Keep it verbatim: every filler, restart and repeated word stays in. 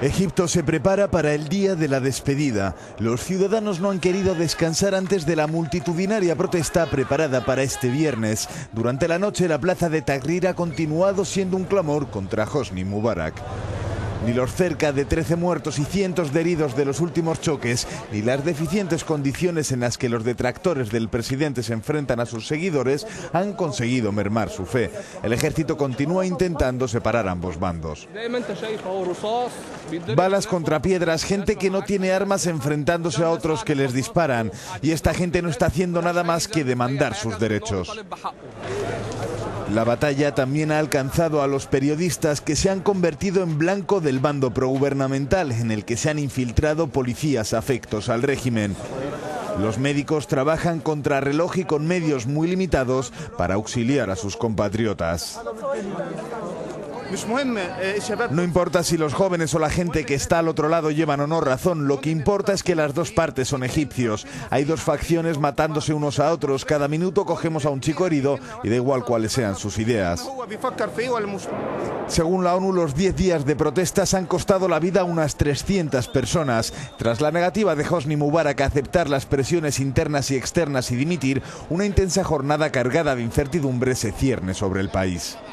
Egipto se prepara para el día de la despedida. Los ciudadanos no han querido descansar antes de la multitudinaria protesta preparada para este viernes. Durante la noche, la plaza de Tahrir ha continuado siendo un clamor contra Hosni Mubarak. Ni los cerca de trece muertos y cientos de heridos de los últimos choques, ni las deficientes condiciones en las que los detractores del presidente se enfrentan a sus seguidores han conseguido mermar su fe. El ejército continúa intentando separar ambos bandos. Balas contra piedras, gente que no tiene armas enfrentándose a otros que les disparan. Y esta gente no está haciendo nada más que demandar sus derechos. La batalla también ha alcanzado a los periodistas, que se han convertido en blanco del bando progubernamental, en el que se han infiltrado policías afectos al régimen. Los médicos trabajan contra reloj y con medios muy limitados para auxiliar a sus compatriotas. No importa si los jóvenes o la gente que está al otro lado llevan o no razón, lo que importa es que las dos partes son egipcios. Hay dos facciones matándose unos a otros. Cada minuto cogemos a un chico herido y da igual cuáles sean sus ideas. Según la ONU, los diez días de protestas han costado la vida a unas trescientas personas. Tras la negativa de Hosni Mubarak a aceptar las presiones internas y externas y dimitir, una intensa jornada cargada de incertidumbre se cierne sobre el país.